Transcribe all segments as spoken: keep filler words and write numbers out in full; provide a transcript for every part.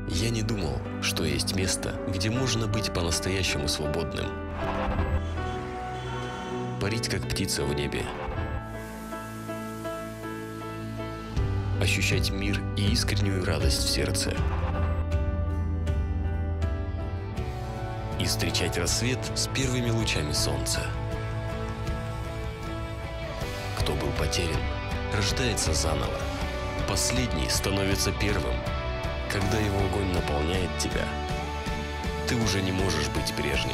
Я не думал, что есть место, где можно быть по-настоящему свободным. Парить, как птица в небе. Ощущать мир и искреннюю радость в сердце. И встречать рассвет с первыми лучами солнца. Кто был потерян, рождается заново. Последний становится первым. Когда его огонь наполняет тебя, ты уже не можешь быть прежним.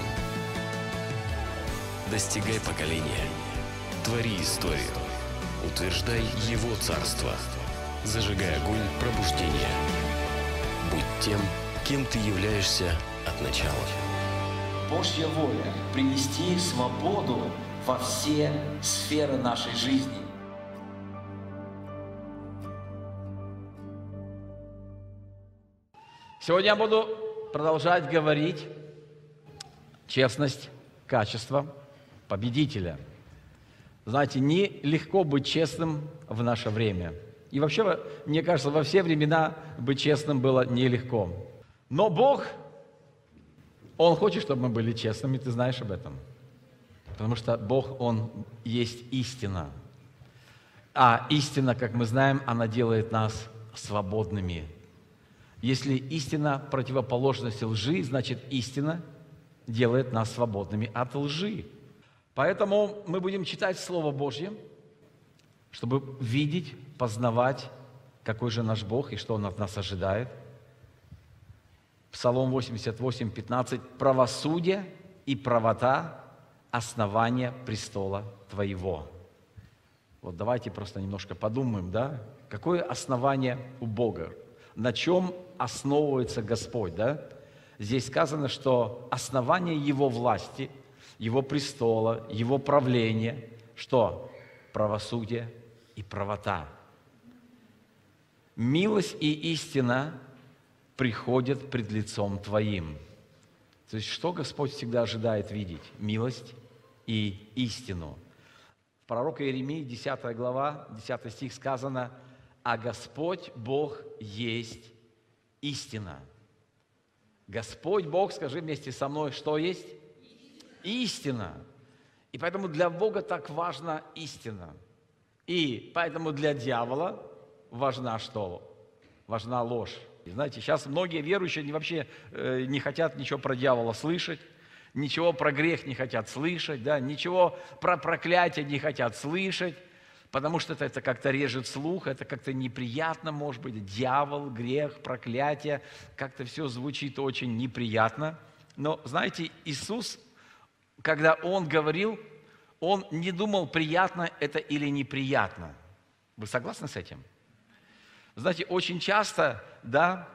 Достигай поколения, твори историю, утверждай его царство, зажигай огонь пробуждения. Будь тем, кем ты являешься от начала. Божья воля – принести свободу во все сферы нашей жизни. Сегодня я буду продолжать говорить честность, качество победителя. Знаете, нелегко быть честным в наше время. И вообще, мне кажется, во все времена быть честным было нелегко. Но Бог, Он хочет, чтобы мы были честными, ты знаешь об этом. Потому что Бог, Он есть истина. А истина, как мы знаем, она делает нас свободными. Если истина противоположность лжи, значит истина делает нас свободными от лжи. Поэтому мы будем читать Слово Божье, чтобы видеть, познавать, какой же наш Бог и что Он от нас ожидает. Псалом восемьдесят восемь, пятнадцать. «Правосудие и правота – основание престола Твоего». Вот давайте просто немножко подумаем, да? Какое основание у Бога? На чем основывается Господь, да? Здесь сказано, что основание Его власти, Его престола, Его правления, что? Правосудие и правота. Милость и истина приходят пред лицом Твоим. То есть, что Господь всегда ожидает видеть? Милость и истину. В пророка Иеремии, десятая глава, десятый стих сказано: «А Господь Бог есть истина». Господь Бог, скажи вместе со мной, что есть? Истина. И поэтому для Бога так важна истина. И поэтому для дьявола важна что? Важна ложь. И знаете, сейчас многие верующие вообще э, не хотят ничего про дьявола слышать, ничего про грех не хотят слышать, да, ничего про проклятие не хотят слышать, потому что это, это как-то режет слух, это как-то неприятно, может быть, дьявол, грех, проклятие, как-то все звучит очень неприятно. Но, знаете, Иисус, когда Он говорил, Он не думал, приятно это или неприятно. Вы согласны с этим? Знаете, очень часто, да,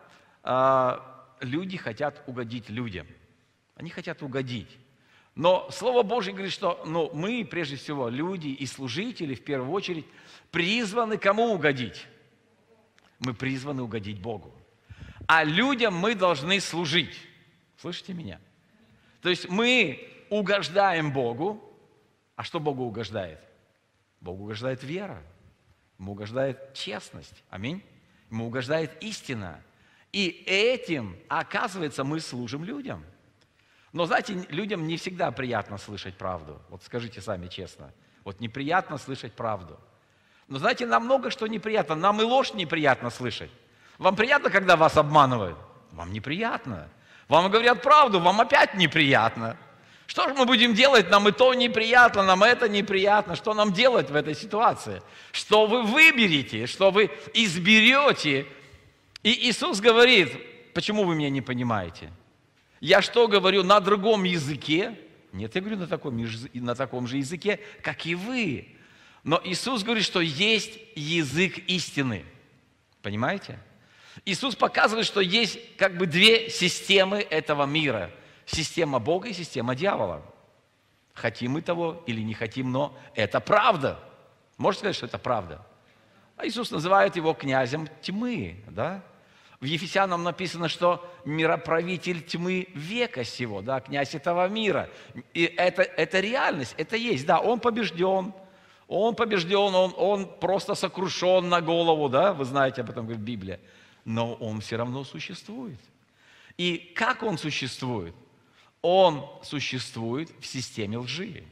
люди хотят угодить людям. Они хотят угодить. Но Слово Божье говорит, что ну, мы, прежде всего, люди и служители, в первую очередь, призваны кому угодить? Мы призваны угодить Богу. А людям мы должны служить. Слышите меня? То есть мы угождаем Богу. А что Богу угождает? Богу угождает вера. Ему угождает честность. Аминь. Ему угождает истина. И этим, оказывается, мы служим людям. Но, знаете, людям не всегда приятно слышать правду. Вот скажите сами честно. Вот неприятно слышать правду. Но, знаете, нам много что неприятно. Нам и ложь неприятно слышать. Вам приятно, когда вас обманывают? Вам неприятно. Вам говорят правду, вам опять неприятно. Что же мы будем делать? Нам и то неприятно, нам это неприятно. Что нам делать в этой ситуации? Что вы выберете, что вы изберете? И Иисус говорит: почему вы меня не понимаете? Я что говорю, на другом языке? Нет, я говорю на таком, на таком же языке, как и вы. Но Иисус говорит, что есть язык истины. Понимаете? Иисус показывает, что есть как бы две системы этого мира. Система Бога и система дьявола. Хотим мы того или не хотим, но это правда. Можете сказать, что это правда? А Иисус называет его князем тьмы, да? В Ефесянам написано, что мироправитель тьмы века сего, да, князь этого мира. И это, это реальность, это есть, да, он побежден, он побежден, он, он просто сокрушен на голову, да, вы знаете об этом, говорит Библия. но он все равно существует. И как он существует? Он существует в системе лжи.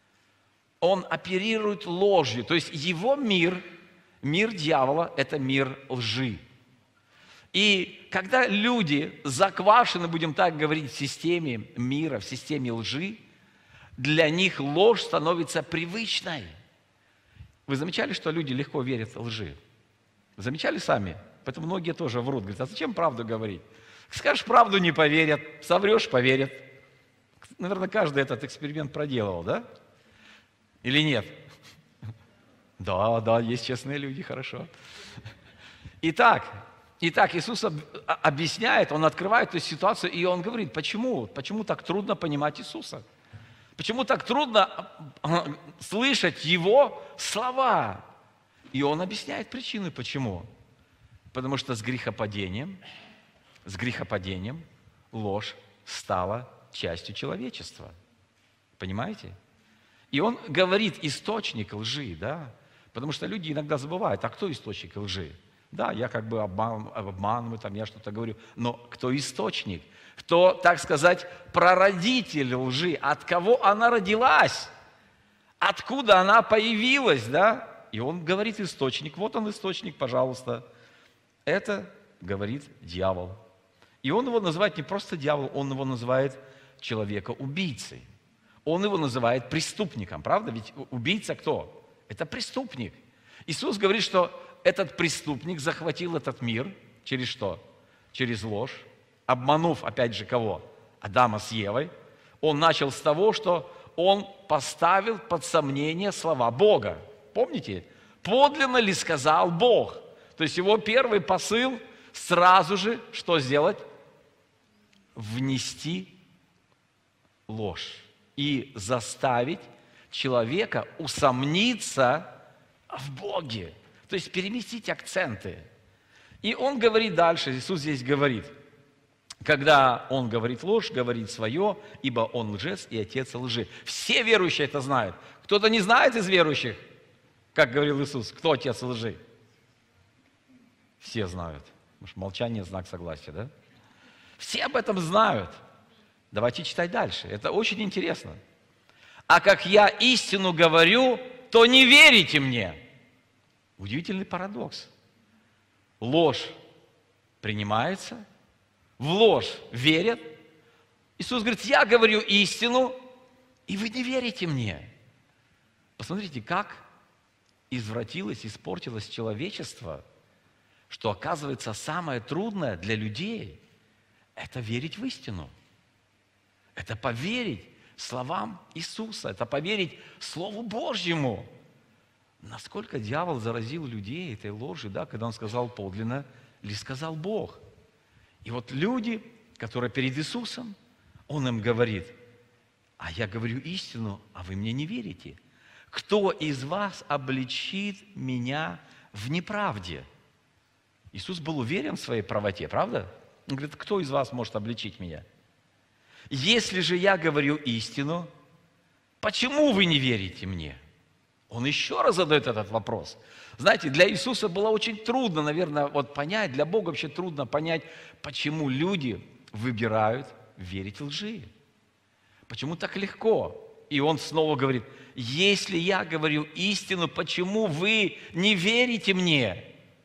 Он оперирует ложью. То есть его мир, мир дьявола – это мир лжи. И когда люди заквашены, будем так говорить, в системе мира, в системе лжи, для них ложь становится привычной. Вы замечали, что люди легко верят в лжи? Замечали сами? Поэтому многие тоже врут. Говорят, а зачем правду говорить? Скажешь правду, не поверят. Соврешь, поверят. Наверное, каждый этот эксперимент проделывал, да? Или нет? Да, да, есть честные люди, хорошо. Итак, Итак, Иисус объясняет, Он открывает эту ситуацию, и Он говорит, почему? Почему так трудно понимать Иисуса? Почему так трудно слышать Его слова? И Он объясняет причины, почему. Потому что с грехопадением, с грехопадением ложь стала частью человечества. Понимаете? И Он говорит источник лжи, да? Потому что люди иногда забывают, а кто источник лжи? Да, я как бы обман, обманываю, там, я что-то говорю, но кто источник? Кто, так сказать, прародитель лжи? От кого она родилась? Откуда она появилась, да? И он говорит источник. Вот он источник, пожалуйста. Это говорит дьявол. И он его называет не просто дьявол, он его называет человека-убийцей. Он его называет преступником, правда? Ведь убийца кто? Это преступник. Иисус говорит, что этот преступник захватил этот мир через что? Через ложь, обманув, опять же, кого? Адама с Евой. Он начал с того, что он поставил под сомнение слова Бога. Помните? Подлинно ли сказал Бог? То есть его первый посыл сразу же что сделать? Внести ложь и заставить человека усомниться в Боге. То есть переместить акценты. И он говорит дальше, Иисус здесь говорит, когда он говорит ложь, говорит свое, ибо он лжец и отец лжи. Все верующие это знают. Кто-то не знает из верующих, как говорил Иисус, кто отец лжи? Все знают. Потому что молчание – знак согласия, да? Все об этом знают. Давайте читать дальше. Это очень интересно. А как я истину говорю, то не верите мне. Удивительный парадокс. Ложь принимается, в ложь верят. Иисус говорит, я говорю истину, и вы не верите мне. Посмотрите, как извратилось, испортилось человечество, что, оказывается, самое трудное для людей – это верить в истину. Это поверить словам Иисуса, это поверить Слову Божьему. Насколько дьявол заразил людей этой ложью, да, когда он сказал подлинно, ли сказал Бог. И вот люди, которые перед Иисусом, Он им говорит, а я говорю истину, а вы мне не верите. Кто из вас обличит меня в неправде? Иисус был уверен в своей правоте, правда? Он говорит, кто из вас может обличить меня? Если же я говорю истину, почему вы не верите мне? Он еще раз задает этот вопрос. Знаете, для Иисуса было очень трудно, наверное, вот понять, для Бога вообще трудно понять, почему люди выбирают верить лжи. Почему так легко? И он снова говорит, если я говорю истину, почему вы не верите мне?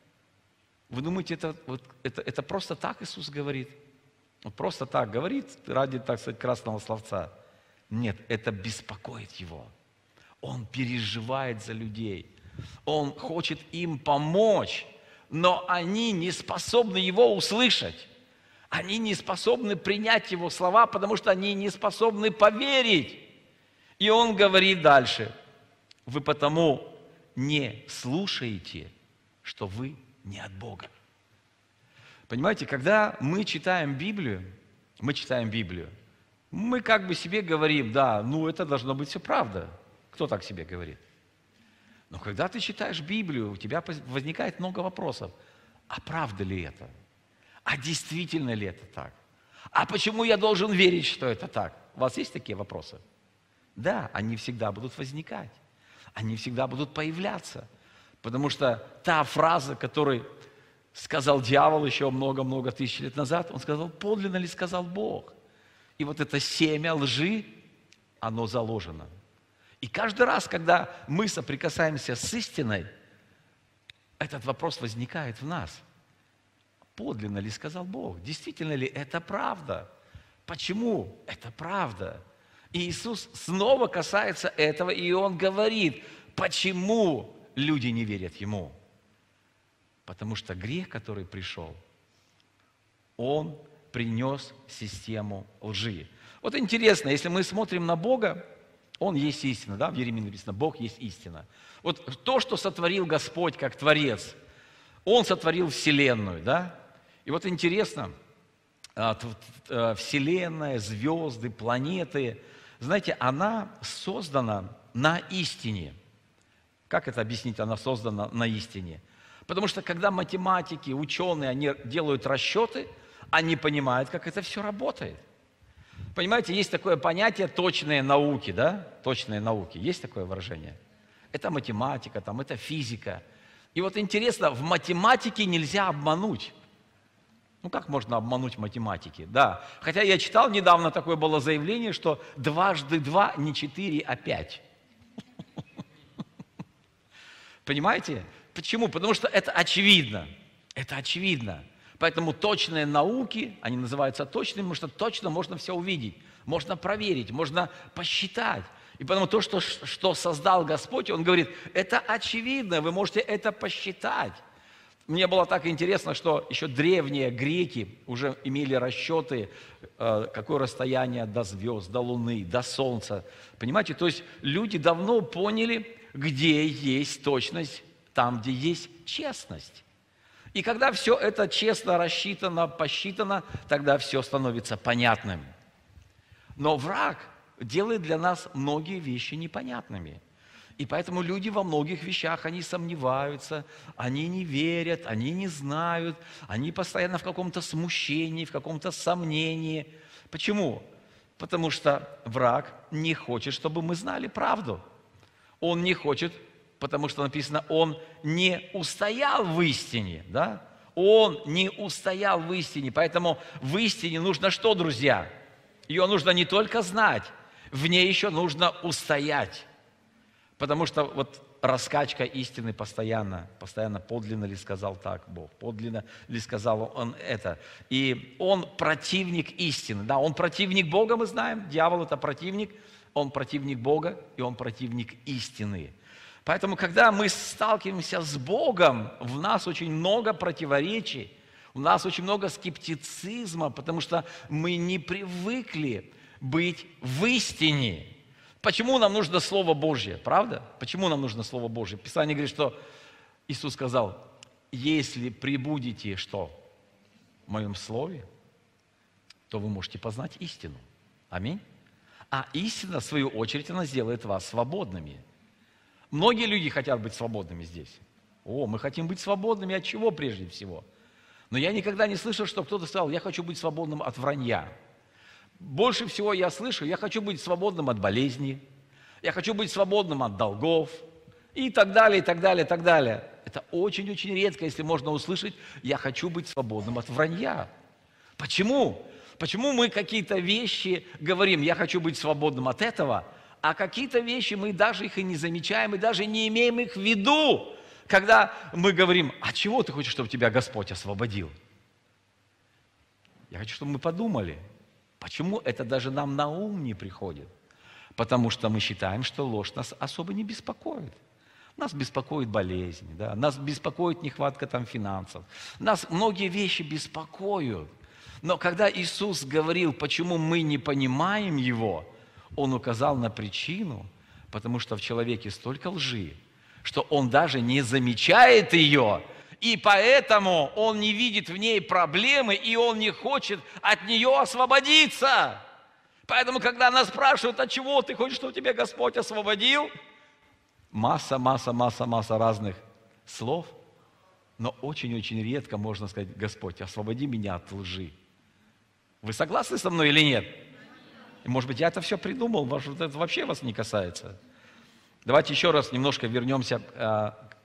Вы думаете, это, вот, это, это просто так Иисус говорит? Он просто так говорит ради, так сказать, красного словца? Нет, это беспокоит его. Он переживает за людей. Он хочет им помочь, но они не способны его услышать. Они не способны принять его слова, потому что они не способны поверить. И он говорит дальше, вы потому не слушаете, что вы не от Бога. Понимаете, когда мы читаем Библию, мы читаем Библию, мы как бы себе говорим, да, ну это должно быть все правда. Кто так себе говорит? Но когда ты читаешь Библию, у тебя возникает много вопросов. А правда ли это? А действительно ли это так? А почему я должен верить, что это так? У вас есть такие вопросы? Да, они всегда будут возникать. Они всегда будут появляться. Потому что та фраза, которую сказал дьявол еще много-много тысяч лет назад, он сказал, подлинно ли сказал Бог. И вот это семя лжи, оно заложено. И каждый раз, когда мы соприкасаемся с истиной, этот вопрос возникает в нас. Подлинно ли сказал Бог? Действительно ли это правда? Почему это правда? И Иисус снова касается этого, и Он говорит, почему люди не верят Ему. Потому что грех, который пришел, он принес систему лжи. Вот интересно, если мы смотрим на Бога, Он есть истина, да, в Еремии написано, Бог есть истина. Вот то, что сотворил Господь как Творец, Он сотворил Вселенную, да. И вот интересно, Вселенная, звезды, планеты, знаете, она создана на истине. Как это объяснить, она создана на истине? Потому что когда математики, ученые, они делают расчеты, они понимают, как это все работает. Понимаете, есть такое понятие точные науки, да? Точные науки. Есть такое выражение? Это математика, там, это физика. И вот интересно, в математике нельзя обмануть. Ну, как можно обмануть математики? Да. Хотя я читал недавно, такое было заявление, что дважды два не четыре, а пять. Понимаете? Почему? Потому что это очевидно. Это очевидно. Поэтому точные науки, они называются точными, потому что точно можно все увидеть, можно проверить, можно посчитать. И потому то, что, что создал Господь, Он говорит, это очевидно, вы можете это посчитать. Мне было так интересно, что еще древние греки уже имели расчеты, какое расстояние до звезд, до Луны, до Солнца. Понимаете, то есть люди давно поняли, где есть точность, там, где есть честность. И когда все это честно рассчитано, посчитано, тогда все становится понятным. Но враг делает для нас многие вещи непонятными. И поэтому люди во многих вещах, они сомневаются, они не верят, они не знают, они постоянно в каком-то смущении, в каком-то сомнении. Почему? Потому что враг не хочет, чтобы мы знали правду. Он не хочет, потому что написано, он не устоял в истине, да? Он не устоял в истине, поэтому в истине нужно что, друзья? Ее нужно не только знать, в ней еще нужно устоять. Потому что вот раскачка истины постоянно, постоянно подлинно ли сказал так Бог, подлинно ли сказал Он это. И он противник истины, да, он противник Бога, мы знаем, дьявол это противник, он противник Бога и он противник истины. Поэтому, когда мы сталкиваемся с Богом, в нас очень много противоречий, у нас очень много скептицизма, потому что мы не привыкли быть в истине. Почему нам нужно Слово Божье, правда? Почему нам нужно Слово Божье? Писание говорит, что Иисус сказал, если пребудете что? В моем Слове, то вы можете познать истину. Аминь. А истина, в свою очередь, она сделает вас свободными. Многие люди хотят быть свободными здесь. О, мы хотим быть свободными от чего прежде всего? Но я никогда не слышал, что кто-то сказал, я хочу быть свободным от вранья. Больше всего я слышу, я хочу быть свободным от болезни, я хочу быть свободным от долгов и так далее, и так далее, и так далее. Это очень-очень редко, если можно услышать, я хочу быть свободным от вранья. Почему? Почему мы какие-то вещи говорим, я хочу быть свободным от этого, а какие-то вещи мы даже их и не замечаем, и даже не имеем их в виду, когда мы говорим, а чего ты хочешь, чтобы тебя Господь освободил? Я хочу, чтобы мы подумали, почему это даже нам на ум не приходит. Потому что мы считаем, что ложь нас особо не беспокоит. Нас беспокоит болезнь, да? Нас беспокоит нехватка там финансов, нас многие вещи беспокоят. Но когда Иисус говорил, почему мы не понимаем Его, Он указал на причину, потому что в человеке столько лжи, что он даже не замечает ее, и поэтому он не видит в ней проблемы, и он не хочет от нее освободиться. Поэтому, когда нас спрашивают, от чего ты хочешь, чтобы тебя Господь освободил, масса, масса, масса, масса разных слов, но очень-очень редко можно сказать, Господь, освободи меня от лжи. Вы согласны со мной или нет? Может быть, я это все придумал, может, это вообще вас не касается. Давайте еще раз немножко вернемся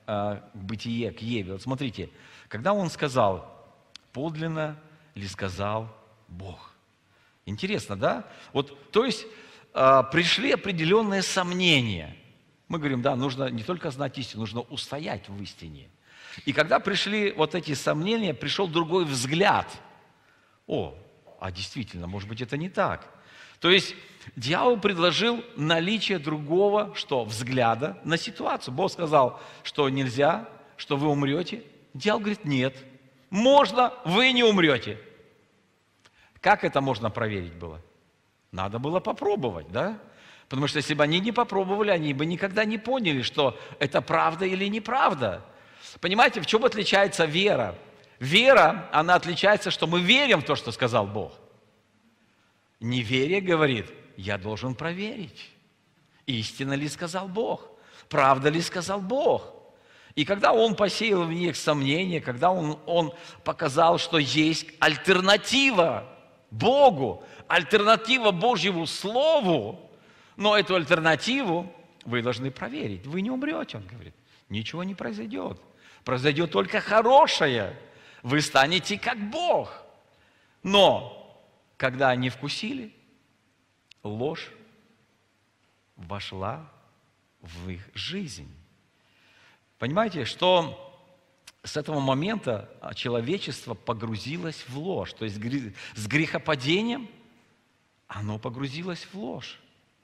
э, Бытие, к Еве. Вот смотрите, когда он сказал, подлинно ли сказал Бог? Интересно, да? Вот, то есть э, пришли определенные сомнения. Мы говорим, да, нужно не только знать истину, нужно устоять в истине. И когда пришли вот эти сомнения, пришел другой взгляд. О, а действительно, может быть, это не так. То есть дьявол предложил наличие другого, что, взгляда на ситуацию. Бог сказал, что нельзя, что вы умрете. Дьявол говорит, нет, можно, вы не умрете. Как это можно проверить было? Надо было попробовать, да? Потому что если бы они не попробовали, они бы никогда не поняли, что это правда или неправда. Понимаете, в чем отличается вера? Вера, она отличается, что мы верим в то, что сказал Бог. Неверие говорит, я должен проверить, истинно ли сказал Бог, правда ли сказал Бог. И когда Он посеял в них сомнения, когда Он, он показал, что есть альтернатива Богу, альтернатива Божьему Слову, но эту альтернативу вы должны проверить. Вы не умрете, Он говорит, ничего не произойдет. Произойдет только хорошее. Вы станете как Бог. Но когда они вкусили, ложь вошла в их жизнь. Понимаете, что с этого момента человечество погрузилось в ложь. То есть с грехопадением оно погрузилось в ложь.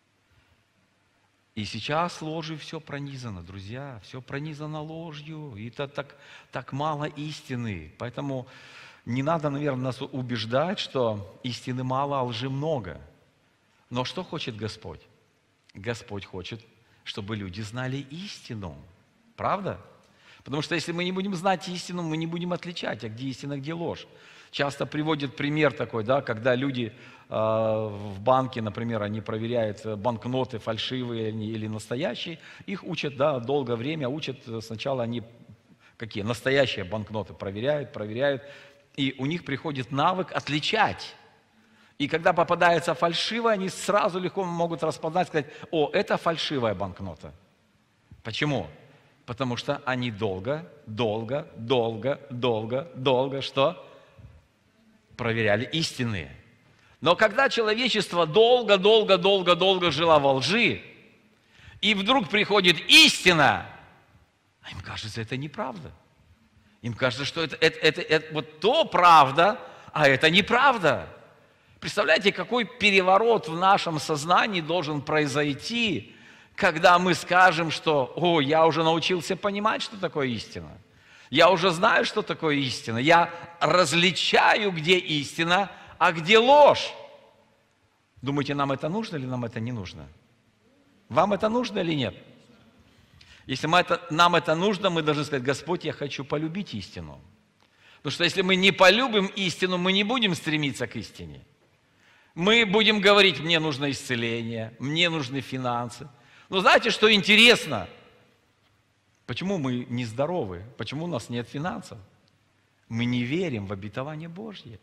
И сейчас ложью все пронизано, друзья, все пронизано ложью, и это так, так мало истины. Поэтому не надо, наверное, нас убеждать, что истины мало, а лжи много. Но что хочет Господь? Господь хочет, чтобы люди знали истину. Правда? Потому что если мы не будем знать истину, мы не будем отличать, а где истина, где ложь. Часто приводят пример такой, да, когда люди э, в банке, например, они проверяют банкноты, фальшивые или настоящие, их учат, да, долгое время учат, сначала они какие, настоящие банкноты проверяют, проверяют, и у них приходит навык отличать. И когда попадается фальшивая, они сразу легко могут распознать, сказать, о, это фальшивая банкнота. Почему? Потому что они долго, долго, долго, долго, долго, что? Проверяли истины. Но когда человечество долго, долго, долго, долго жило во лжи, и вдруг приходит истина, а им кажется, это неправда. Им кажется, что это, это, это, это вот то правда, а это неправда. Представляете, какой переворот в нашем сознании должен произойти, когда мы скажем, что «О, я уже научился понимать, что такое истина. Я уже знаю, что такое истина. Я различаю, где истина, а где ложь». Думаете, нам это нужно или нам это не нужно? Вам это нужно или нет? Если мы это, нам это нужно, мы должны сказать, Господь, я хочу полюбить истину. Потому что если мы не полюбим истину, мы не будем стремиться к истине. Мы будем говорить, мне нужно исцеление, мне нужны финансы. Но знаете, что интересно? Почему мы нездоровы? Почему у нас нет финансов? Мы не верим в обетование Божье.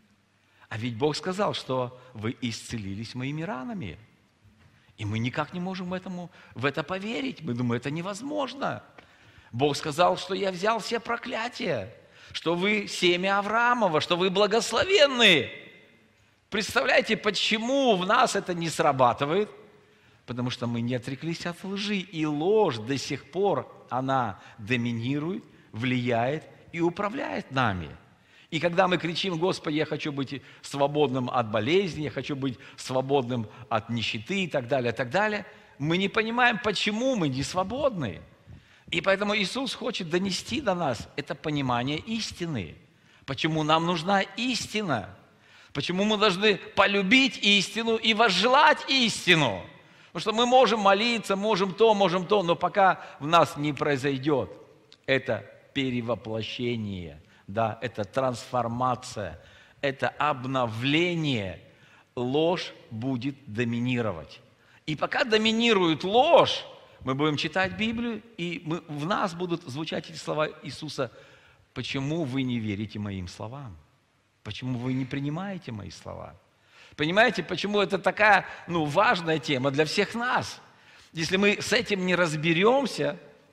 А ведь Бог сказал, что вы исцелились моими ранами. И мы никак не можем этому, в это поверить. Мы думаем, это невозможно. Бог сказал, что я взял все проклятия, что вы семя Авраамова, что вы благословенные. Представляете, почему в нас это не срабатывает? Потому что мы не отреклись от лжи. И ложь до сих пор, она доминирует, влияет и управляет нами. И когда мы кричим, Господи, я хочу быть свободным от болезни, я хочу быть свободным от нищеты и так далее, и так далее, мы не понимаем, почему мы не свободны. И поэтому Иисус хочет донести до нас это понимание истины. Почему нам нужна истина? Почему мы должны полюбить истину и возжелать истину? Потому что мы можем молиться, можем то, можем то, но пока в нас не произойдет это перевоплощение, да, это трансформация, это обновление, ложь будет доминировать. И пока доминирует ложь, мы будем читать Библию, и мы, в нас будут звучать эти слова Иисуса: «Почему вы не верите моим словам? Почему вы не принимаете мои слова?» Понимаете, почему это такая, ну, важная тема для всех нас? Если мы с этим не разберемся,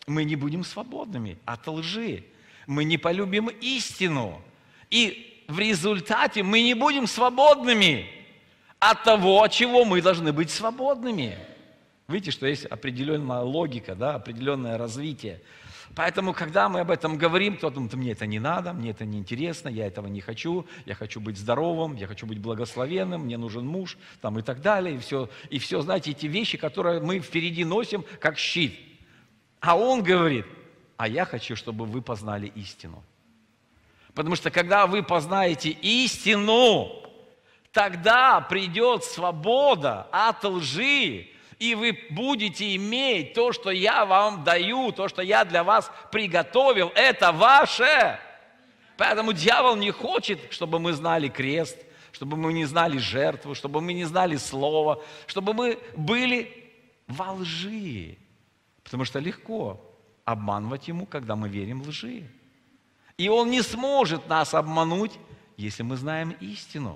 мы не будем свободными от лжи. Мы не полюбим истину. И в результате мы не будем свободными от того, от чего мы должны быть свободными. Видите, что есть определенная логика, да, определенное развитие. Поэтому, когда мы об этом говорим, кто-то думает, мне это не надо, мне это не интересно, я этого не хочу, я хочу быть здоровым, я хочу быть благословенным, мне нужен муж, там, и так далее. И все, и все, знаете, эти вещи, которые мы впереди носим, как щит. А он говорит, а я хочу, чтобы вы познали истину. Потому что, когда вы познаете истину, тогда придет свобода от лжи, и вы будете иметь то, что я вам даю, то, что я для вас приготовил, это ваше. Поэтому дьявол не хочет, чтобы мы знали крест, чтобы мы не знали жертву, чтобы мы не знали слова, чтобы мы были во лжи. Потому что легко обманывать ему, когда мы верим в лжи. И он не сможет нас обмануть, если мы знаем истину.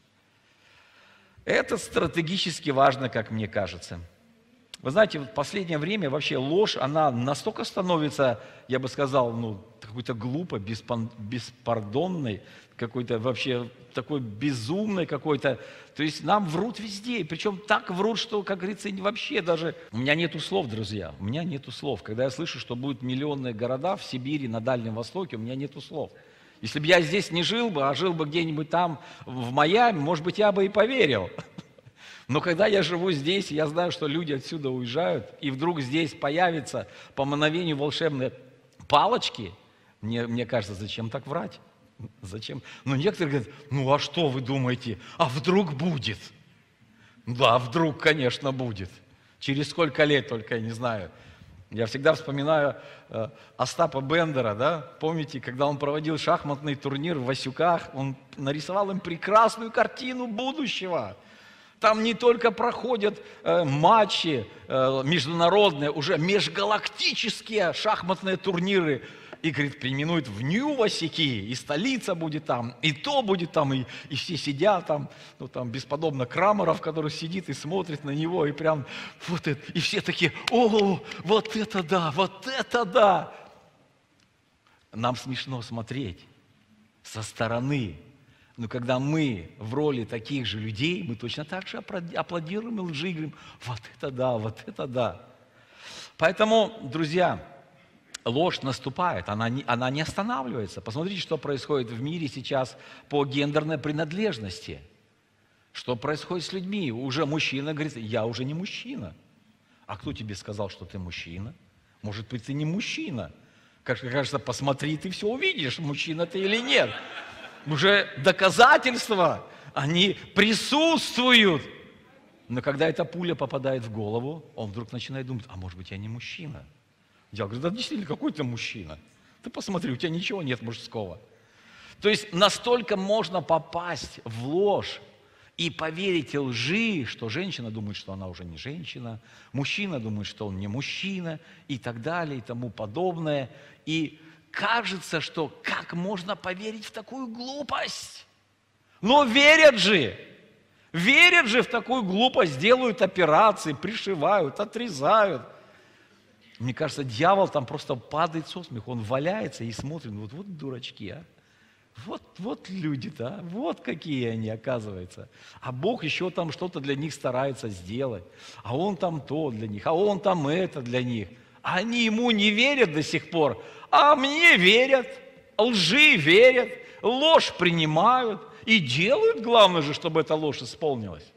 Это стратегически важно, как мне кажется. Вы знаете, в последнее время вообще ложь, она настолько становится, я бы сказал, ну, какой-то глупой, беспардонной, какой-то вообще такой безумной какой-то. То есть нам врут везде, причем так врут, что, как говорится, вообще даже... У меня нету слов, друзья, у меня нету слов. Когда я слышу, что будут миллионные города в Сибири, на Дальнем Востоке, у меня нету слов. Если бы я здесь не жил бы, а жил бы где-нибудь там, в Майами, может быть, я бы и поверил. Но когда я живу здесь, я знаю, что люди отсюда уезжают, и вдруг здесь появится по мановению волшебной палочки, мне, мне кажется, зачем так врать? Зачем? Но некоторые говорят, ну а что вы думаете, а вдруг будет? Да, вдруг, конечно, будет. Через сколько лет только, я не знаю. Я всегда вспоминаю э, Остапа Бендера, да? Помните, когда он проводил шахматный турнир в Васюках, он нарисовал им прекрасную картину будущего. Там не только проходят э, матчи э, международные, уже межгалактические шахматные турниры. И, говорит, переименуют в Нью-Васюки, и столица будет там, и то будет там, и, и все сидят там, ну там бесподобно Крамаров, который сидит и смотрит на него, и прям вот это, и все такие, о, вот это да, вот это да. Нам смешно смотреть со стороны, но когда мы в роли таких же людей, мы точно так же аплодируем и лжи, и говорим, вот это да, вот это да. Поэтому, друзья, ложь наступает, она не, она не останавливается. Посмотрите, что происходит в мире сейчас по гендерной принадлежности. Что происходит с людьми? Уже мужчина говорит, я уже не мужчина. А кто тебе сказал, что ты мужчина? Может быть, ты не мужчина. Как кажется, посмотри, ты все увидишь, мужчина ты или нет. Уже доказательства, они присутствуют. Но когда эта пуля попадает в голову, он вдруг начинает думать, а может быть, я не мужчина. Я говорю, да действительно, какой ты мужчина? Ты посмотри, у тебя ничего нет мужского. То есть настолько можно попасть в ложь и поверить лжи, что женщина думает, что она уже не женщина, мужчина думает, что он не мужчина, и так далее, и тому подобное. И кажется, что как можно поверить в такую глупость? Но верят же! Верят же в такую глупость, делают операции, пришивают, отрезают. Мне кажется, дьявол там просто падает со смеху, он валяется и смотрит, вот, вот дурачки, а. Вот, вот люди-то, а? Вот какие они, оказывается. А Бог еще там что-то для них старается сделать. А Он там то для них, а Он там это для них. А они Ему не верят до сих пор, а мне верят, лжи верят, ложь принимают и делают, главное же, чтобы эта ложь исполнилась.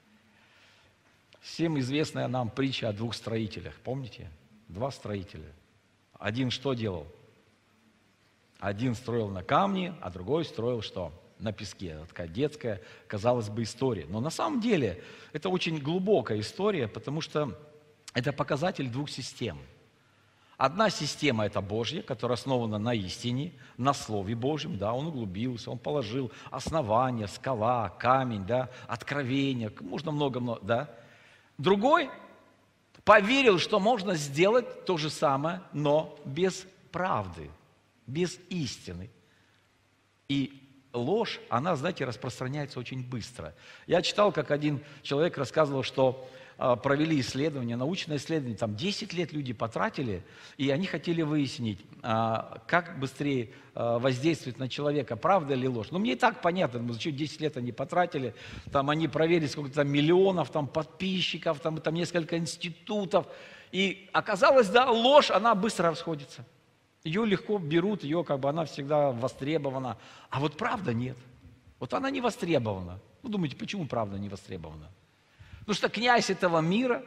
Всем известная нам притча о двух строителях, помните? Два строителя. Один что делал? Один строил на камне, а другой строил что? На песке. Это такая детская, казалось бы, история. Но на самом деле это очень глубокая история, потому что это показатель двух систем. Одна система – это Божья, которая основана на истине, на Слове Божьем. Да, он углубился, он положил основания, скала, камень, да, откровение. Можно много-много, да. Другой поверил, что можно сделать то же самое, но без правды, без истины. И ложь, она, знаете, распространяется очень быстро. Я читал, как один человек рассказывал, что а, провели исследование, научное исследование, там десять лет люди потратили, и они хотели выяснить, а, как быстрее а, воздействует на человека, правда или ложь. Ну, мне и так понятно, ну, зачем десять лет они потратили, там они проверили сколько там миллионов там, подписчиков, там, там несколько институтов, и оказалось, да, ложь, она быстро расходится. Ее легко берут, ее как бы она всегда востребована, а вот правда нет. Вот она не востребована. Вы думаете, почему правда не востребована? Потому что князь этого мира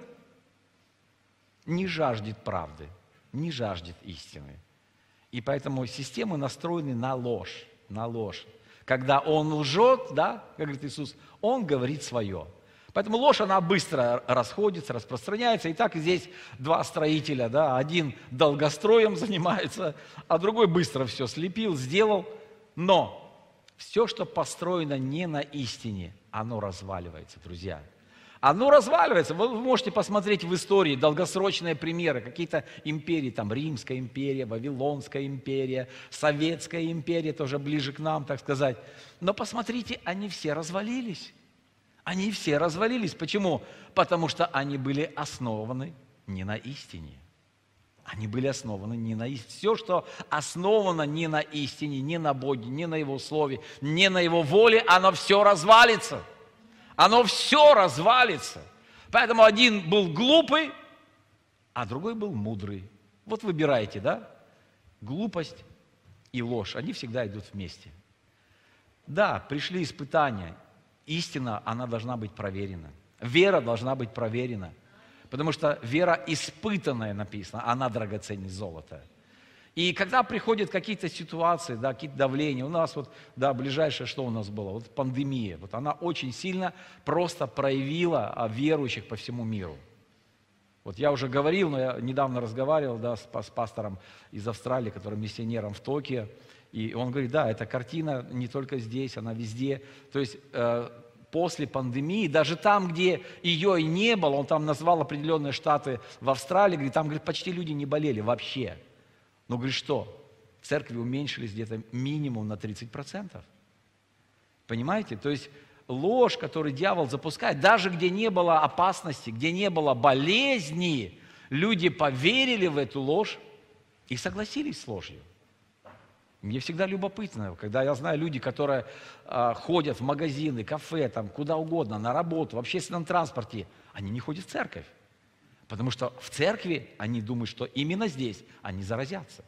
не жаждет правды, не жаждет истины. И поэтому системы настроены на ложь, на ложь. Когда он лжет, да, как говорит Иисус, он говорит свое. Поэтому ложь, она быстро расходится, распространяется. И так здесь два строителя, да, один долгостроем занимается, а другой быстро все слепил, сделал. Но все, что построено не на истине, оно разваливается, друзья. Оно разваливается. Вы можете посмотреть в истории долгосрочные примеры, какие-то империи, там Римская империя, Вавилонская империя, Советская империя, тоже ближе к нам, так сказать. Но посмотрите, они все развалились. Они все развалились. Почему? Потому что они были основаны не на истине. Они были основаны не на истине. Все, что основано не на истине, не на Боге, не на Его Слове, не на Его воле, оно все развалится. Оно все развалится. Поэтому один был глупый, а другой был мудрый. Вот выбирайте, да? Глупость и ложь, они всегда идут вместе. Да, пришли испытания. Истина, она должна быть проверена. Вера должна быть проверена. Потому что вера испытанная написано, она драгоценнее золота. И когда приходят какие-то ситуации, да, какие-то давления, у нас вот, да, ближайшее, что у нас было, вот пандемия, вот она очень сильно просто проявила верующих по всему миру. Вот я уже говорил, но я недавно разговаривал, да, с, с пастором из Австралии, который миссионером в Токио, и он говорит, да, эта картина не только здесь, она везде. То есть э, после пандемии, даже там, где ее и не было, он там назвал определенные штаты в Австралии, говорит, там, говорит, почти люди не болели вообще. Но, говорит, что? Церкви уменьшились где-то минимум на тридцать процентов. Понимаете? То есть ложь, которую дьявол запускает, даже где не было опасности, где не было болезни, люди поверили в эту ложь и согласились с ложью. Мне всегда любопытно, когда я знаю люди, которые э, ходят в магазины, кафе, там, куда угодно, на работу, в общественном транспорте, они не ходят в церковь. Потому что в церкви они думают, что именно здесь они заразятся.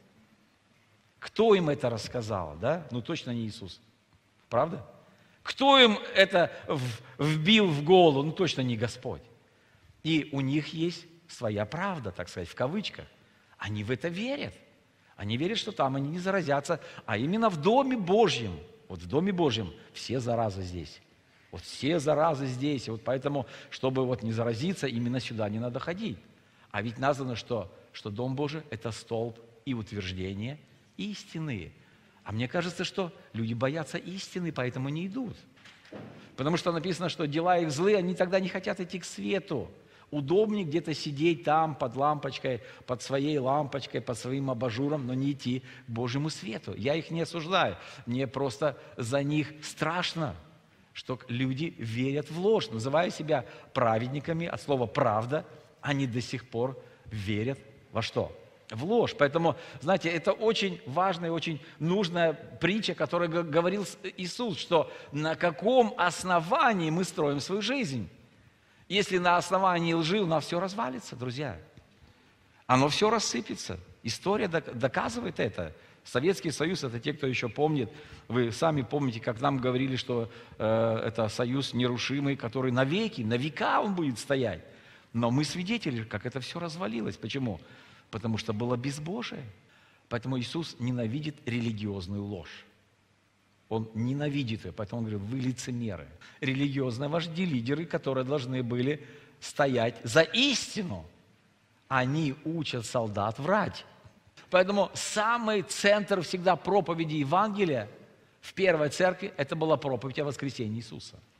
Кто им это рассказал, да? Ну, точно не Иисус. Правда? Кто им это вбил в голову? Ну, точно не Господь. И у них есть своя правда, так сказать, в кавычках. Они в это верят. Они верят, что там они не заразятся, а именно в Доме Божьем. Вот в Доме Божьем все заразы здесь. Вот все заразы здесь. И вот поэтому, чтобы вот не заразиться, именно сюда не надо ходить. А ведь названо, что, что Дом Божий – это столб и утверждение истины. А мне кажется, что люди боятся истины, поэтому не идут. Потому что написано, что дела их злые, они тогда не хотят идти к свету. Удобнее где-то сидеть там под лампочкой, под своей лампочкой, под своим абажуром, но не идти к Божьему свету. Я их не осуждаю. Мне просто за них страшно, что люди верят в ложь, называя себя праведниками, от слова «правда», они до сих пор верят во что? В ложь. Поэтому, знаете, это очень важная, очень нужная притча, которую говорил Иисус, что на каком основании мы строим свою жизнь. Если на основании лжи у нас все развалится, друзья. Оно все рассыпется. История доказывает это. Советский Союз, это те, кто еще помнит. Вы сами помните, как нам говорили, что э, это союз нерушимый, который навеки, на века он будет стоять. Но мы свидетели, как это все развалилось. Почему? Потому что было безбожие. Поэтому Иисус ненавидит религиозную ложь. Он ненавидит ее, поэтому он говорит, вы лицемеры. Религиозные вожди, лидеры, которые должны были стоять за истину. Они учат солдат врать. Поэтому самый центр всегда проповеди Евангелия в первой церкви, это была проповедь о воскресении Иисуса.